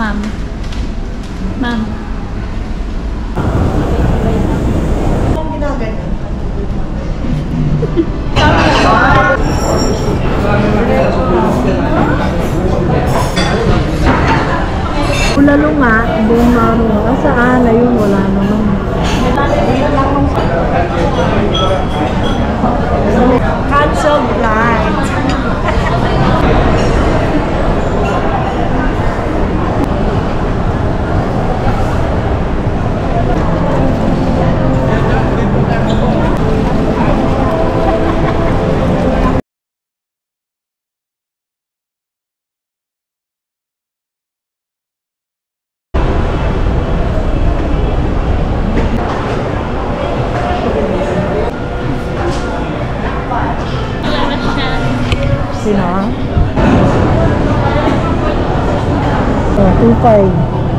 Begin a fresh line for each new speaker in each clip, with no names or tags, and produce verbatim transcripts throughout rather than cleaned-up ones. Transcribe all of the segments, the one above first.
ma'am. Ma'am.
Ang ginaganyan.
Ulalo nga, buong maro nga. Saan? Ayun, wala naman.
Cancel flight.
Sino? Oh, two five.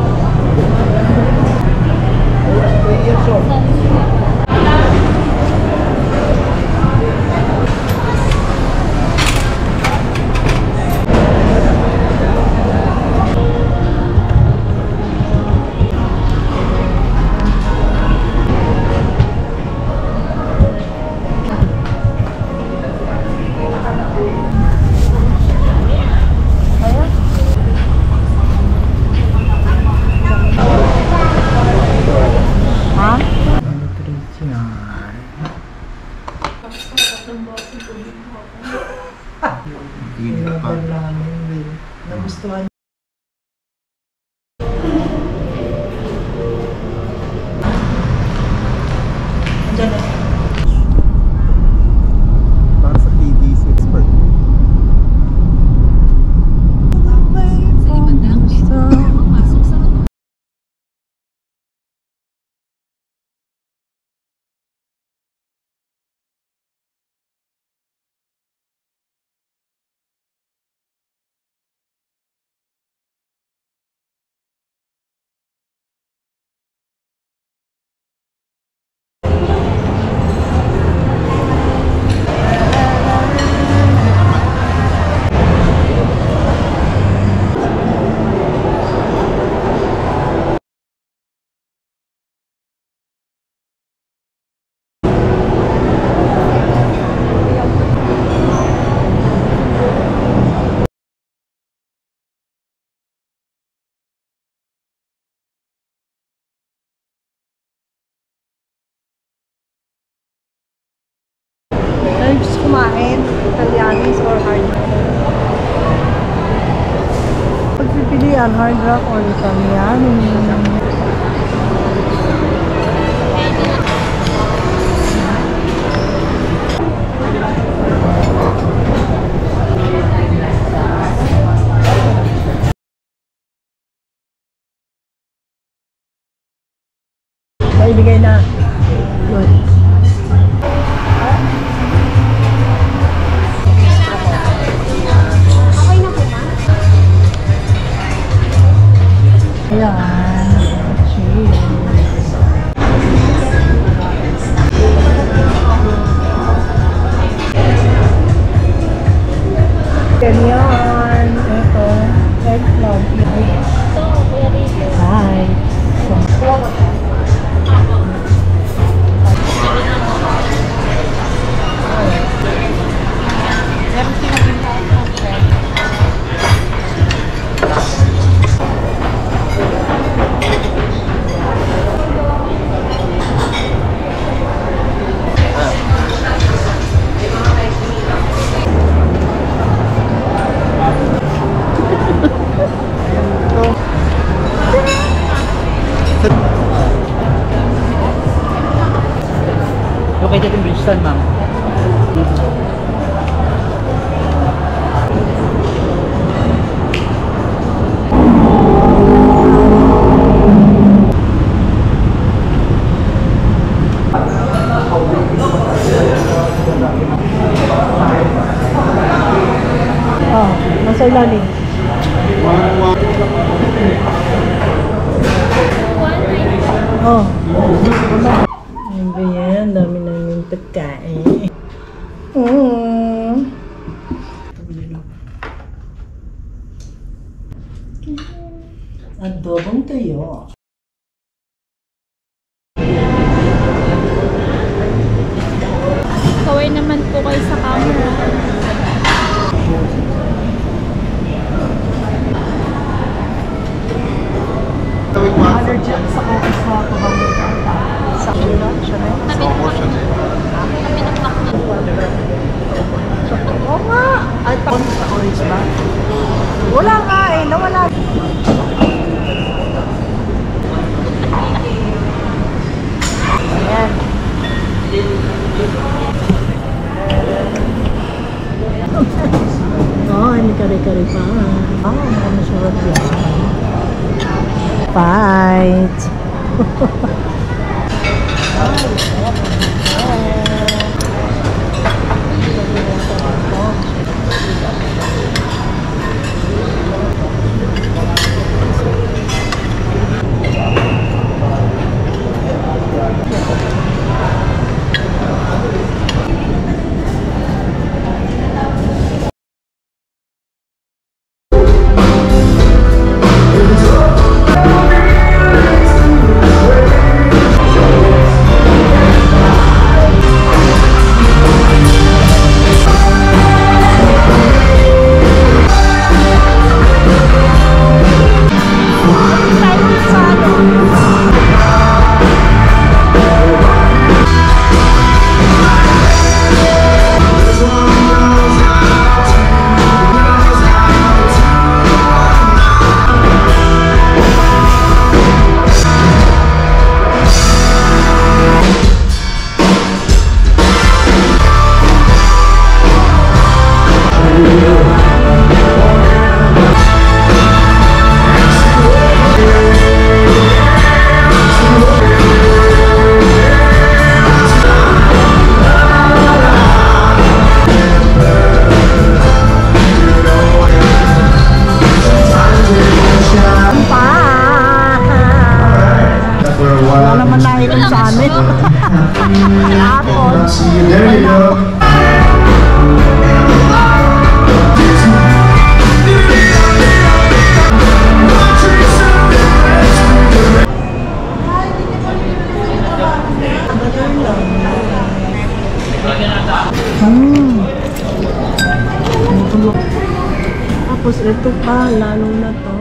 Nagustuhan. Andiyan na.
Para sa P D C expert.
Gusto kumain, Italianis or hard rock?
Pagpipilian, hard rock or Italianis. Maibigay na. Good. Ayan. Cheers. Ganyan. Ito. Eggplant. Hi.
Located in Bridgestone, ma'am.
Oh, nasa ilalim. Oh. Ano ba yan? Dami namin pagkain. Mm. kare-kare pa.
Ah, mga masarap yan.
Fight! Wala naman nakita sa amin. Hapon.
There you go.
Hmm. Tapos ito pa, lalo na to.